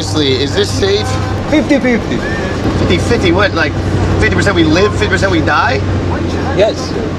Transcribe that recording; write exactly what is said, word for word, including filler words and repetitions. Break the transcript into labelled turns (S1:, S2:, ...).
S1: seriously, is this safe?
S2: fifty fifty.
S1: fifty fifty, what, like fifty percent we live, fifty percent we die?
S2: Yes.